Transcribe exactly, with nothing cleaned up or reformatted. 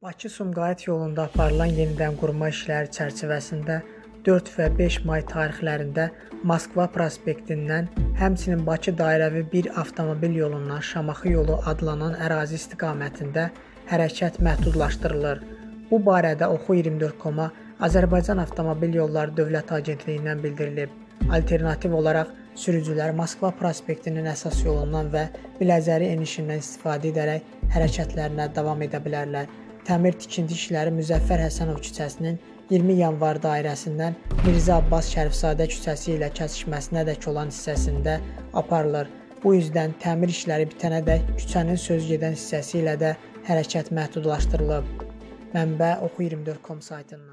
Bakı-Sumqayıt yolunda aparılan yenidən qurma işləri çərçivəsində dörd və beş may tarixlərində Moskva prospektindən, həmçinin Bakı dairəvi bir avtomobil yolundan Şamaxı yolu adlanan ərazi istiqamətində hərəkət məhdudlaşdırılır. Bu barədə Oxu iyirmi dörd nöqtə com-a Azərbaycan Avtomobil Yolları Dövlət Agentliyindən bildirilib. Alternativ olaraq sürücülər Moskva prospektinin əsas yolundan və Biləcəri enişindən istifadə edərək hərəkətlərinə davam edə bilərlər. Təmir tikinti işləri Müzəffər Həsənov küçəsinin iyirmi yanvar dairəsindən Mirzə Abbas Şərifzadə küçəsi ilə kəsişməsinədək olan hissəsində aparılır. Bu üzdən təmir işləri bitənədək küçənin sözgedən hissəsi ilə də hərəkət məhdudlaşdırılıb. Mənbə Oxu iyirmi dörd nöqtə com saytından.